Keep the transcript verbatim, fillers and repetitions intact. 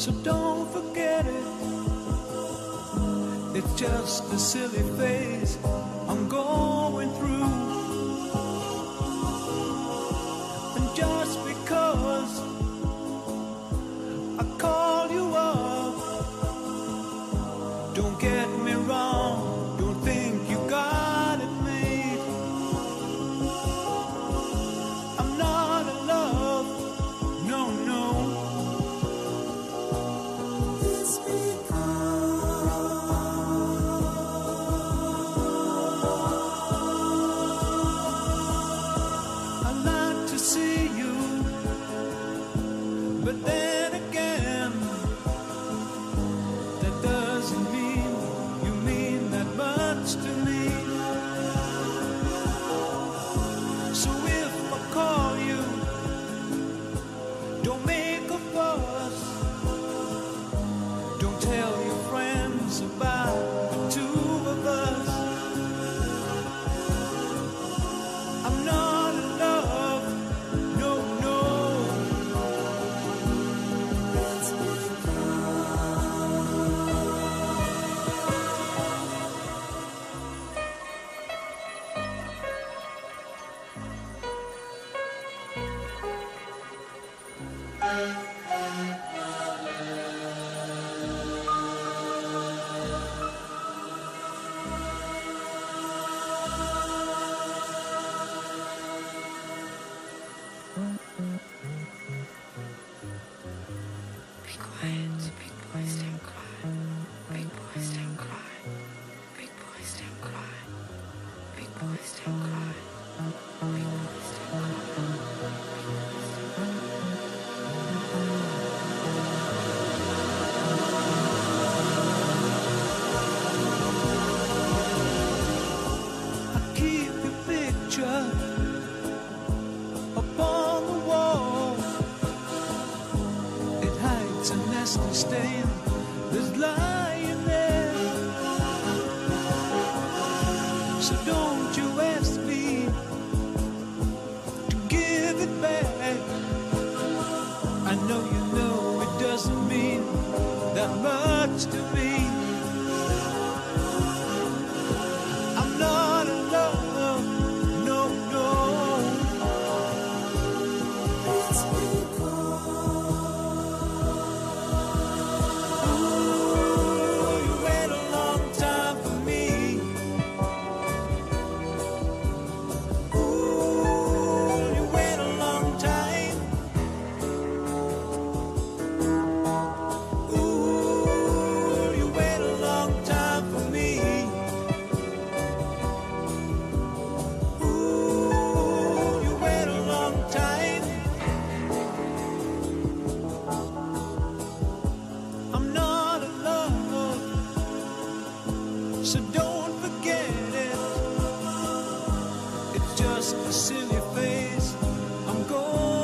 So don't forget it. It's just a silly phase I'm going through. And just because I call you up, don't get me wrong, don't think you got it made. I'm not in love, no, no. It's I'd like to see you, but then again, that doesn't mean you mean that much to me. So if I call you, don't make a fuss. Don't tell your friends about the two of us. I'm not in love, no, no. Be quiet, big boys don't cry. Big boys don't cry. Big boys don't cry. Big boys don't cry. Big boys don't I keep your picture upon the wall. It hides a nasty stain that's lying there. So don't you ask me to give it back. I know you know it doesn't mean that much to me. I'm not in love, no, no. Ooh, you wait a long time for me. Ooh, you wait a long time. Ooh, you wait a long time for me. Ooh, you wait a long time. I'm not in love, so don't forget it. It's just a silly phase I'm going